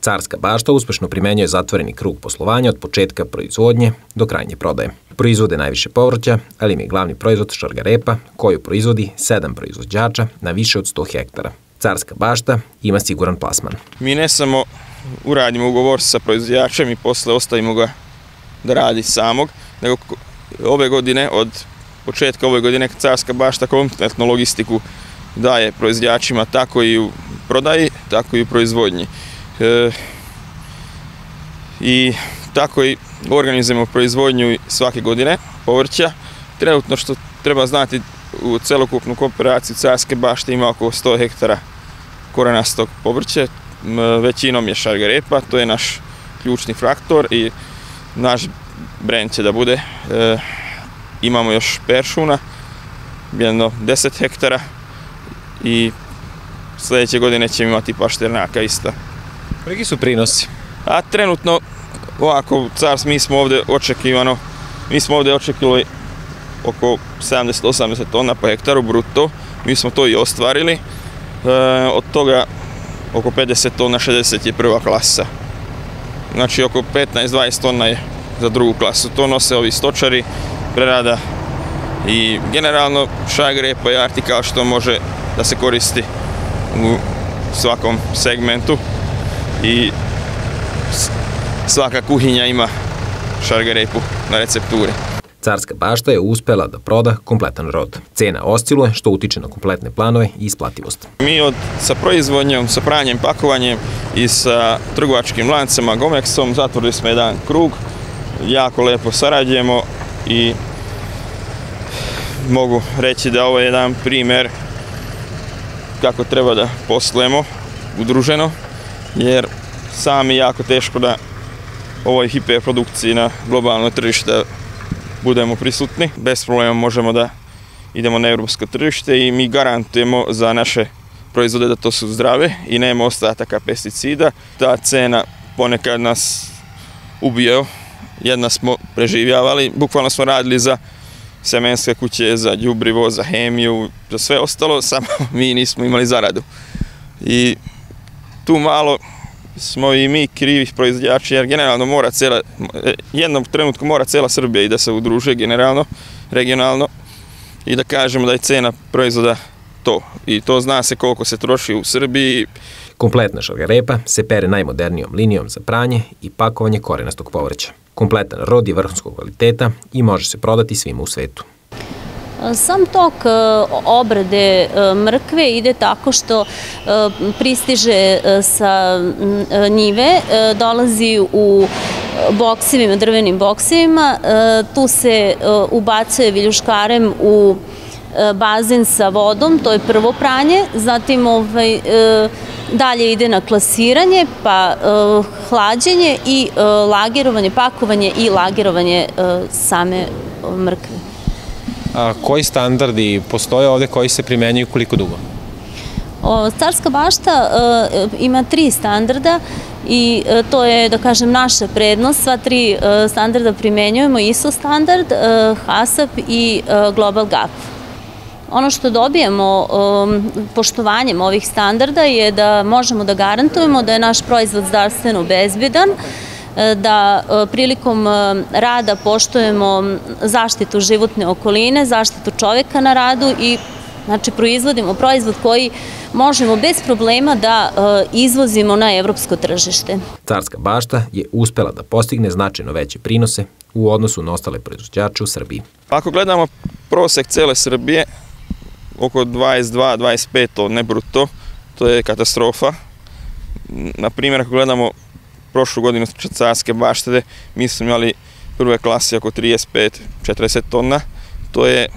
Carska bašta uspešno primenjuje zatvoreni krug poslovanja od početka proizvodnje do krajnje prodaje. Proizvode najviše povrća, ali im je glavni proizvod šargarepa, koju proizvodi 7 proizvođača na više od 100 hektara. Carska bašta ima siguran plasman. Mi ne samo uradimo ugovor sa proizvođačem i posle ostavimo ga da radi samog, nego ove godine, od početka ove godine, Carska bašta kompletnu logistiku daje proizvođačima, tako i u prodaji, tako i u proizvodnji. I tako i organizujemo proizvodnju svake godine povrća. Trenutno, što treba znati, u celokupnu kooperaciju Carske bašte ima oko 100 hektara korenastog povrća, većinom je šargarepa, to je naš ključni faktor i naš brend će da bude. Imamo još peršuna, jedno 10 hektara i sljedeće godine ćemo imati pašternjaka isto. Koliki su prinosi? A trenutno, ovako, mi smo ovdje očekivali oko 70-80 tona po hektaru bruto. Mi smo to i ostvarili. Od toga oko 50 tona, 60 je prva klasa. Znači oko 15-20 tona je za drugu klasu. To nose ovi stočari, prerada i generalno šargarepa je artikal što može da se koristi u svakom segmentu i svaka kuhinja ima šargarepu na recepturi. Carska bašta je uspela da proda kompletan rod. Cena osciluje, što utiče na kompletne planove i isplativost. Mi sa proizvodnjom, sa pranjem, pakovanjem i sa trgovačkim lancima Gomexom zatvorili smo jedan krug. Jako lepo sarađujemo i mogu reći da ovo je jedan primer kako treba da poslujemo udruženo, jer sami jako teško da ovoj hiperprodukciji na globalno tržište budemo prisutni. Bez problema možemo da idemo na europsko tržište i mi garantujemo za naše proizvode da to su zdrave i nema ostataka pesticida. Ta cena ponekad nas ubijao, jedna smo preživljavali, bukvalno smo radili za semenske kuće, za đubrivo, za hemiju, za sve ostalo, samo mi nismo imali zaradu. I tu malo smo i mi krivi proizvođači, jer generalno jednom trenutku mora cela Srbija i da se udruže generalno, regionalno i da kažemo da je cena proizvoda to. I to zna se koliko se troši u Srbiji. Kompletna šargarepa se pere najmodernijom linijom za pranje i pakovanje korenastog povrća. Kompletan rod je vrhunskog kvaliteta i može se prodati svima u svetu. Sam tok obrade mrkve ide tako što pristiže sa njive, dolazi u boksevima, drvenim boksevima, tu se ubacuje viljuškarem u bazen sa vodom, to je prvo pranje, zatim dalje ide na klasiranje, pa hlađenje i lagerovanje, pakovanje i lagerovanje same mrkve. Koji standardi postoje ovde koji se primenjuju koliko dugo? Carska bašta ima 3 standarda i to je, da kažem, naša prednost. Sva 3 standarda primenjujemo, ISO standard, HACCP i Global GAP. Ono što dobijemo poštovanjem ovih standarda je da možemo da garantujemo da je naš proizvod zdravstveno bezbedan, da prilikom rada poštujemo zaštitu životne okoline, zaštitu čoveka na radu i znači proizvodimo proizvod koji možemo bez problema da izvozimo na evropsko tržište. Carska bašta je uspela da postigne značajno veće prinose u odnosu na ostale proizvođače u Srbiji. Ako gledamo prosek cele Srbije, oko 22-25 tone bruto, to je katastrofa. Na primjer, ako gledamo prošlu godinu Carske bašte, mi smo imali prve klase oko 35-40 tona. To je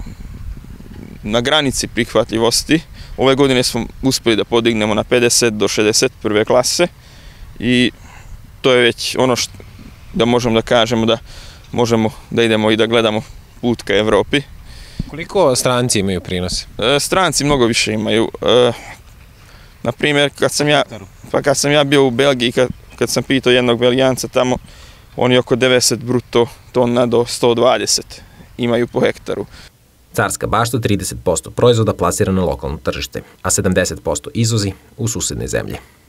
na granici prihvatljivosti. Ove godine smo uspeli da podignemo na 50 do 60 prve klase i to je već ono da možemo da kažemo da možemo da idemo i da gledamo put ka Evropi. Koliko stranci imaju prinose? Stranci mnogo više imaju. Na primjer, kad sam ja bio u Belgiji, kad sam pitao jednog Belgijanca tamo, oni oko 90 bruto tona do 120 imaju po hektaru. Carska bašta 30% proizvoda plasira na lokalno tržište, a 70% izvozi u susedne zemlje.